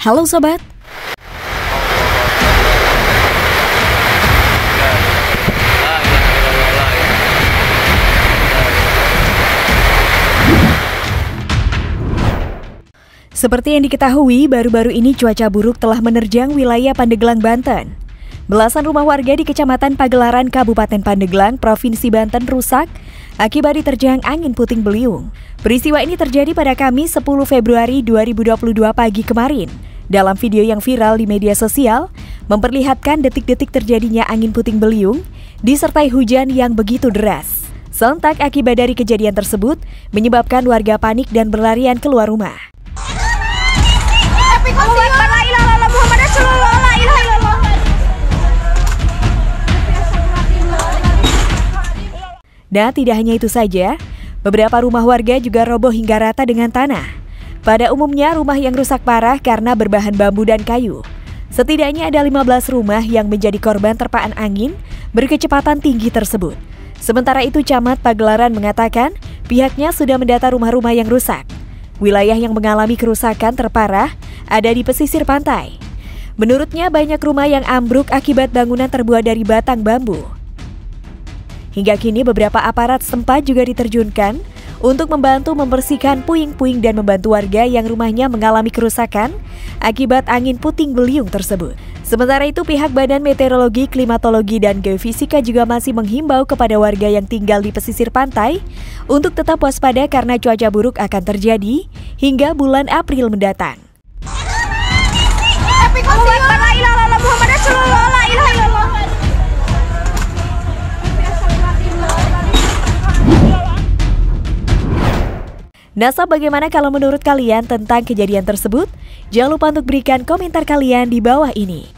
Halo Sobat. Seperti yang diketahui, baru-baru ini cuaca buruk telah menerjang wilayah Pandeglang, Banten. Belasan rumah warga di Kecamatan Pagelaran, Kabupaten Pandeglang, Provinsi Banten rusak akibat diterjang angin puting beliung. Peristiwa ini terjadi pada Kamis 10 Februari 2022 pagi kemarin. Dalam video yang viral di media sosial, memperlihatkan detik-detik terjadinya angin puting beliung disertai hujan yang begitu deras. Sontak akibat dari kejadian tersebut menyebabkan warga panik dan berlarian keluar rumah. Nah, tidak hanya itu saja, beberapa rumah warga juga roboh hingga rata dengan tanah. Pada umumnya, rumah yang rusak parah karena berbahan bambu dan kayu. Setidaknya ada 15 rumah yang menjadi korban terpaan angin berkecepatan tinggi tersebut. Sementara itu, Camat Pagelaran mengatakan pihaknya sudah mendata rumah-rumah yang rusak. Wilayah yang mengalami kerusakan terparah ada di pesisir pantai. Menurutnya, banyak rumah yang ambruk akibat bangunan terbuat dari batang bambu. Hingga kini beberapa aparat setempat juga diterjunkan untuk membantu membersihkan puing-puing dan membantu warga yang rumahnya mengalami kerusakan akibat angin puting beliung tersebut. Sementara itu, pihak Badan Meteorologi, Klimatologi, dan Geofisika juga masih menghimbau kepada warga yang tinggal di pesisir pantai untuk tetap waspada karena cuaca buruk akan terjadi hingga bulan April mendatang. Nah, bagaimana kalau menurut kalian tentang kejadian tersebut? Jangan lupa untuk berikan komentar kalian di bawah ini.